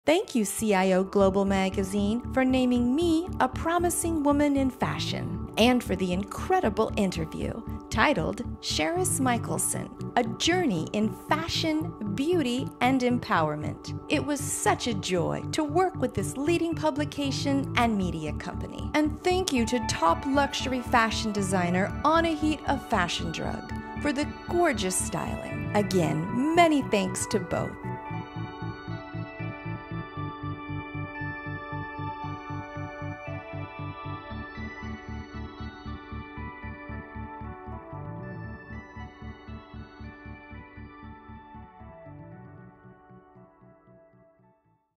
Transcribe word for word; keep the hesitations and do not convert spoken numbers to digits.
Thank you, C I O Global Magazine, for naming me a promising woman in fashion, and for the incredible interview titled Charis Michelsen, A Journey in Fashion, Beauty, and Empowerment. It was such a joy to work with this leading publication and media company. And thank you to top luxury fashion designer Anahit of Fashion Drug for the gorgeous styling. Again, many thanks to both.